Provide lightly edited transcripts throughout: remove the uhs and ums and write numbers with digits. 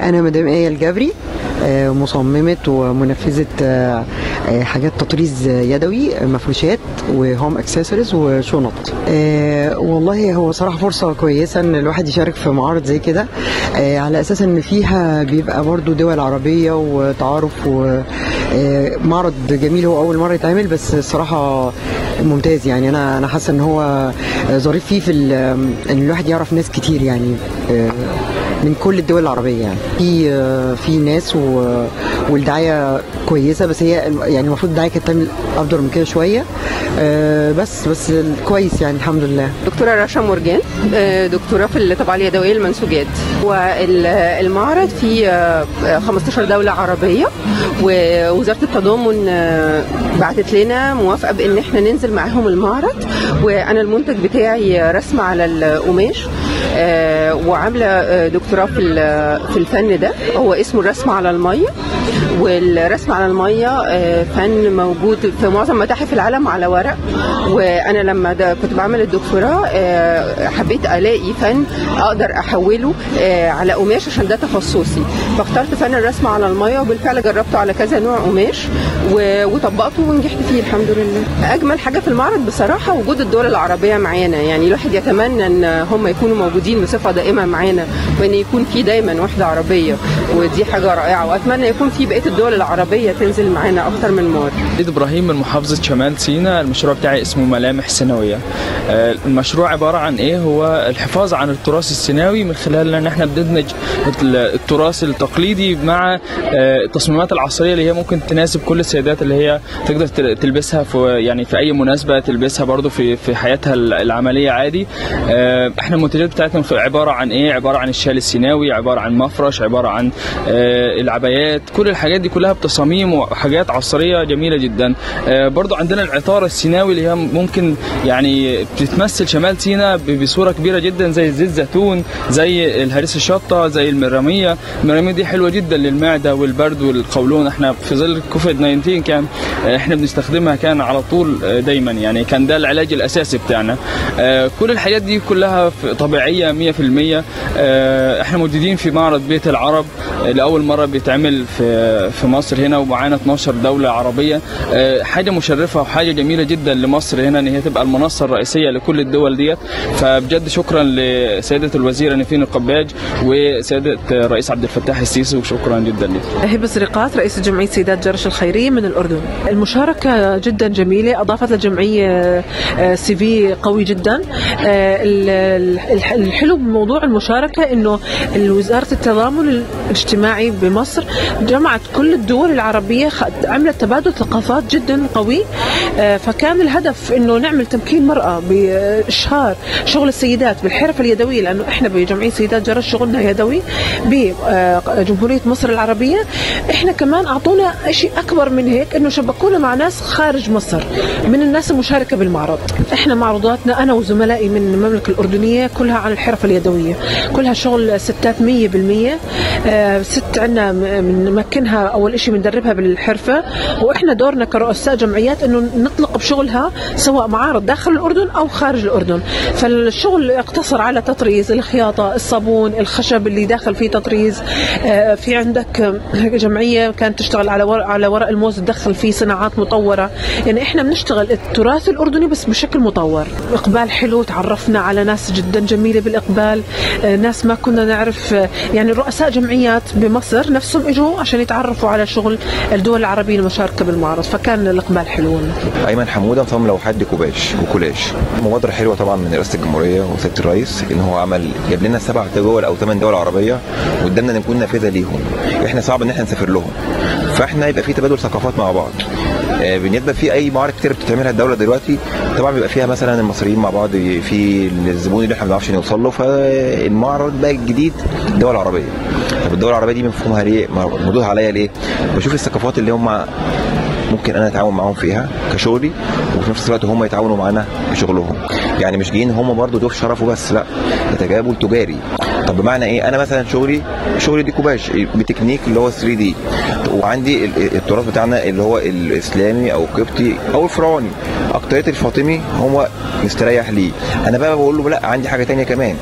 أنا مدام آية الجبري، مصممة ومنفذة حاجات تطريز يدوي، مفروشات وهوم اكسسوارز وشنط. والله هو صراحة فرصة كويسة ان الواحد يشارك في معارض زي كده، على اساس ان فيها بيبقى برضو دول عربية وتعارف، ومعرض جميل. هو اول مرة يتعمل بس الصراحة ممتاز. يعني انا حاسة ان هو ظريف فيه ان الواحد يعرف ناس كتير، يعني من كل الدول العربية. يعني في ناس والدعاية كويسة، بس هي يعني المفروض الدعاية كانت تعمل أفضل من كده شوية. بس كويس يعني الحمد لله. دكتورة رشا مرجان، دكتورة في الطباعة اليدوية للمنسوجات. والمعرض فيه 15 دولة عربية، ووزارة التضامن بعتت لنا موافقة بإن احنا ننزل معاهم المعرض. وأنا المنتج بتاعي رسم على القماش، وعاملة دكتوراه في الفن ده، هو اسمه الرسم على المية. والرسم على المية فن موجود في معظم متاحف العالم على ورق، وانا لما كنت بعمل الدكتوراه حبيت الاقي فن اقدر احوله على قماش، عشان ده تخصصي، فاخترت فن الرسم على المية. وبالفعل جربته على كذا نوع قماش وطبقته ونجحت فيه الحمد لله. اجمل حاجة في المعرض بصراحة وجود الدول العربية معانا، يعني الواحد يتمنى ان هم يكونوا موجودين بصفة دائمة معانا، وان يكون في دايما وحدة عربية، ودي حاجة رائعة. واتمنى يكون في بقية الدول العربية تنزل معانا اكتر من مرة. عيد ابراهيم من محافظة شمال سيناء. المشروع بتاعي اسمه ملامح سيناوية. المشروع عبارة عن ايه؟ هو الحفاظ عن التراث السيناوي من خلال ان احنا بندمج التراث التقليدي مع التصميمات العصرية اللي هي ممكن تناسب كل السيدات، اللي هي تقدر تلبسها في اي مناسبة، تلبسها برضو في حياتها العملية عادي. احنا المنتجات بتاعتنا عبارة عن ايه؟ عبارة عن الشال السيناوي، عبارة عن مفرش، عبارة عن العبايات. كل الحاجات دي كلها بتصاميم وحاجات عصرية جميلة جدا. برضو عندنا العطارة السيناوي اللي هي ممكن يعني بتتمثل شمال سيناء بصورة كبيرة جدا، زي زيت زيتون، زي الهريس الشطة، زي المرامية. المرامية دي حلوة جدا للمعدة والبرد والقولون. احنا في ظل كوفيد 19 كان احنا بنستخدمها كان على طول دايما، يعني كان ده العلاج الاساسي بتاعنا. كل الحاجات دي كلها طبيعية 100%. احنا موجودين في معرض بيت العرب لأول مرة بيتعمل في مصر هنا، ومعانا 12 دولة عربية. حاجة مشرفة وحاجة جميلة جدا لمصر هنا ان هي تبقى المنصة الرئيسية لكل الدول ديت. فبجد شكرا لسيدة الوزيرة نيفين القباج وسيدة الرئيس عبد الفتاح السيسي، وشكرا جدا لك. هبة سرقات، رئيس جمعية سيدات جرش الخيرية من الأردن. المشاركة جدا جميلة، أضافت للجمعية سي في قوي جدا. الحلو بموضوع المشاركة إنه وزارة التضامن الاجتماعي بمصر جمعت كل الدول العربية، عملت تبادل ثقافات جدا قوي. فكان الهدف إنه نعمل تمكين مرأة بإشهار شغل السيدات بالحرف اليدوية، لأنه إحنا بجمعية سيدات جرش شغلنا يدوي بجمهورية مصر العربية. إحنا كمان أعطونا شيء أكبر من هيك، إنه شبكونا مع ناس خارج مصر من الناس المشاركة بالمعرض. إحنا معروضاتنا أنا وزملائي من المملكة الأردنية كلها عن الحرف اليدوية، كلها شغل ستات 100%. ست عنا بنمكنها أول إشي بندربها بالحرفة، وإحنا دورنا كرؤساء جمعيات إنه نطلق بشغلها سواء معارض داخل الأردن أو خارج الأردن. فالشغل اقتصر على تطريز، الخياطة، الصابون، الخشب اللي داخل فيه تطريز. في عندك جمعية كانت تشتغل على ورق الموز، تدخل فيه صناعات مطورة. يعني إحنا بنشتغل التراث الأردني بس بشكل مطور. إقبال حلو، تعرفنا على ناس جدا جميلة بالإقبال، ناس ما كنا نعرف. يعني رؤساء جمعيات بمصر نفسهم اجوا عشان يتعرفوا على شغل الدول العربية المشاركة بالمعرض، فكان الإقبال حلو. أيمن حمودة، مصمم لوحات ديكوباج وكولاج. مبادرة حلوة طبعا من رئاسة الجمهورية وسيادة الرئيس، إن هو جاب لنا 7 دول أو 8 دول عربية، وقدامنا نكون نافذة ليهم. إحنا صعب إن إحنا نسافر لهم، فإحنا يبقى في تبادل ثقافات مع بعض. بالنسبه في اي معارض كتير بتتعملها الدوله دلوقتي، طبعا بيبقى فيها مثلا المصريين مع بعض، في الزبون اللي احنا ما بنعرفش نوصل له. فالمعرض بقى الجديد الدول العربيه. طب الدول العربيه دي مفهومها ليه؟ مردود عليا ليه؟ بشوف الثقافات اللي هم ممكن انا اتعاون معاهم فيها كشغلي، وفي نفس الوقت هم يتعاونوا معانا في شغلهم. يعني مش جايين هم برضو ضيوف شرف وبس، لا، ده تجاوب تجاري. طب بمعنى ايه؟ انا مثلا شغلي ديكوباج بتكنيك اللي هو 3 دي، وعندي التراث بتاعنا اللي هو الاسلامي او القبطي او الفرعوني، اكترية الفاطمي هو مستريح ليه. انا بقى بقول له لا، عندي حاجه ثانيه كمان،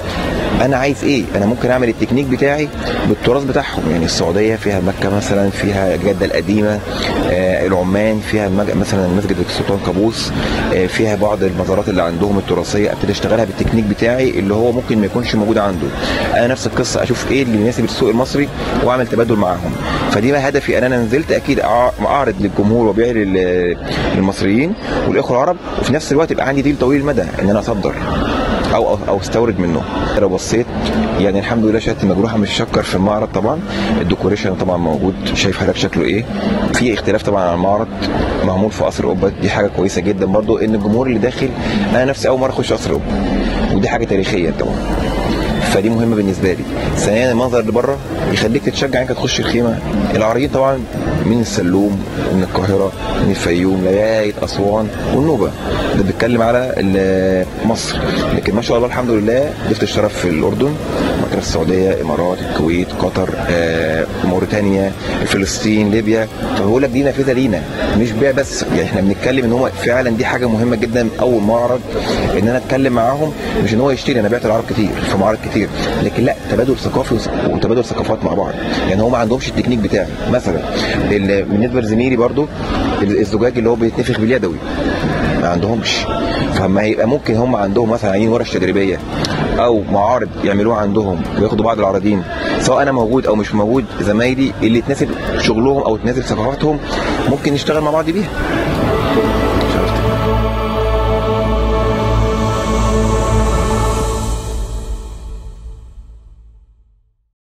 انا عايز ايه، انا ممكن اعمل التكنيك بتاعي بالتراث بتاعهم. يعني السعوديه فيها مكه مثلا، فيها جده القديمه، العمان فيها مثلا مسجد السلطان قابوس، فيها بعض المزارات اللي عندهم التراثيه، ابتدي اشتغلها بالتكنيك بتاعي اللي هو ممكن ما يكونش موجود عنده. انا نفس القصه، اشوف ايه اللي يناسب السوق المصري واعمل تبادل معاهم. فدي بقى هدفي ان انا نزلت اكيد اعرض للجمهور وابيع للمصريين والاخوه العرب، وفي نفس الوقت يبقى عندي ديل طويل المدى ان انا اصدر او استورد منه. لو بصيت يعني الحمد لله شهادتي مجروحه مش شكر في المعرض. طبعا الديكوريشن طبعا موجود، شايف حضرتك شكله ايه، في اختلاف طبعا عن المعرض، معمول في قصر قبه، دي حاجه كويسه جدا برضو ان الجمهور اللي داخل. انا نفسي اول مره اخش قصر قبه ودي حاجه تاريخيه طبعا، فدي مهمه بالنسبه لي. ثانيا المنظر اللي بره يخليك تتشجع انك تخش الخيمه. العريض طبعا من السلوم، من القاهره، من الفيوم لغايه اسوان والنوبه، ده بيتكلم على مصر. لكن ما شاء الله الحمد لله ضفت الشرف في الاردن، مكة، السعوديه، الامارات، الكويت، قطر، موريتانيا، فلسطين، ليبيا. فبقول لك دي نافذه لينا مش بيع بس. يعني احنا بنتكلم ان هو فعلا دي حاجه مهمه جدا. اول معرض ان انا اتكلم معاهم مش ان هو يشتري، انا بعت العرب كتير في معارض كتير، لكن لا، تبادل ثقافي وتبادل ثقافات مع بعض. يعني هم ما عندهمش التكنيك بتاعي مثلا. بالنسبه لزميلي برضو الزجاج اللي هو بيتنفخ باليدوي ما عندهمش، فما يبقى ممكن هم عندهم مثلا عايزين ورش تدريبيه او معارض يعملوها عندهم وياخدوا بعض العارضين، سواء انا موجود او مش موجود، زمايلي اللي تناسب شغلهم او تناسب ثقافتهم ممكن نشتغل مع بعض بيها.